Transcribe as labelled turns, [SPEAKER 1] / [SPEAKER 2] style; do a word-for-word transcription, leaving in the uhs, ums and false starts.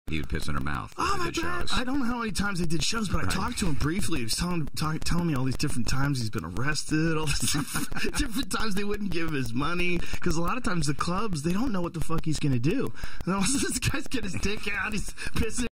[SPEAKER 1] He would piss in her mouth.
[SPEAKER 2] Oh, my bad. I don't know how many times they did shows, but right. I talked to him briefly. He was telling, talk, telling me all these different times he's been arrested, all these different times they wouldn't give him his money. Because a lot of times the clubs, they don't know what the fuck he's going to do. And all of a sudden, this guy's getting his dick out. He's pissing.